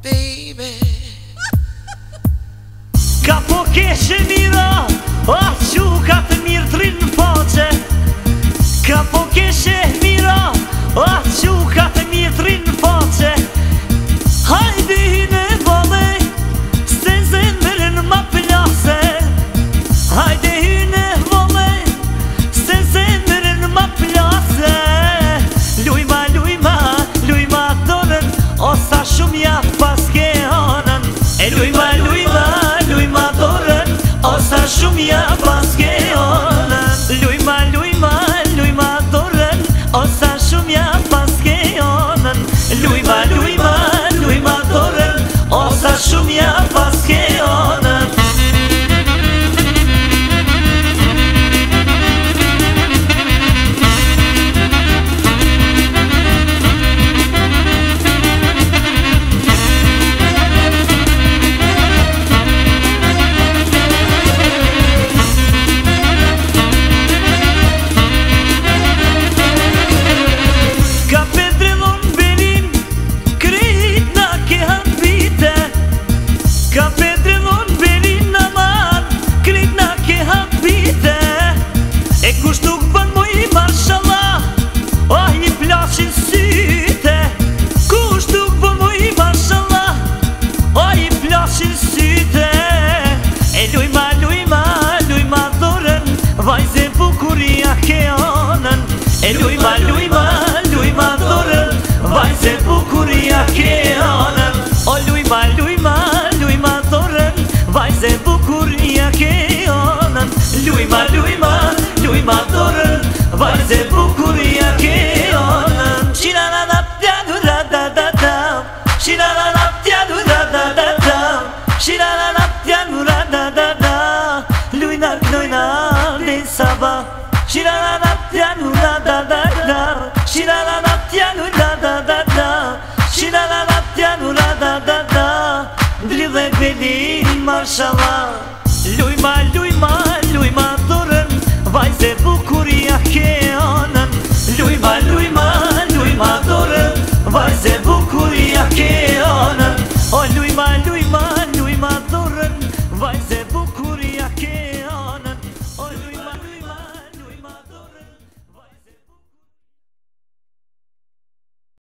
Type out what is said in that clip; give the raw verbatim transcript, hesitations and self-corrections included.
baby. Ka po keshe mira, ah që ka të mirë të rinë në faqe. Ka po keshe mira, ah që ka të mirë të rinë në faqe. Hajde hine vole, se zemërën ma plase. Hajde hine vole, se zemërën ma plase. Lujma, lujma, lujma dorën, o sa shumë ja paske anën. E lujma, lujma, lujma dorën, o sa shumë ja paske anën. Lujma, lujma, lujma dorën, o sa shumë ja paske anën. Lujma, lujma, lujma dorën, o sa shumë ja paske anën. Ka pedrillon berin në man, krit na ke hapite. E kush nuk bën mu i marshallah, oh i plashin syte. Kush nuk bën mu i marshallah, oh i plashin syte. E lujma, lujma, lujma dorën, vajze bukuria ke anën. E lujma, lujma, lujma dorën, vajze bukuria ke anën. O lujma, lujma, lujma dorën, vajze bukuria ke anën. Lujma, lujma, lujma dorën, vajze bukuria ke anën. Shirana pjanu da da da da, shirana pjanu da da da da, shirana pjanu da da da da. Lujna knojna le sabah, shirana pjanu da da da da, shirana pjanu da da da da, shirana pjanu da da da da. Dridhe belin marshallah, lujma, lujma,